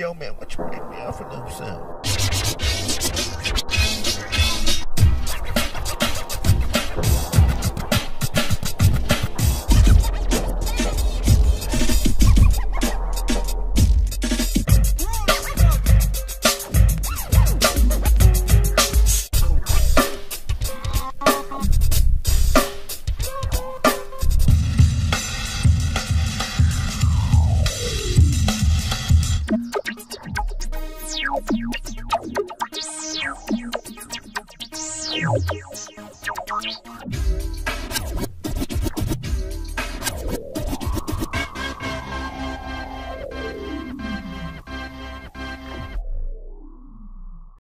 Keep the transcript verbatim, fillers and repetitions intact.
Yo, man, what you make me off a little something? Thank you.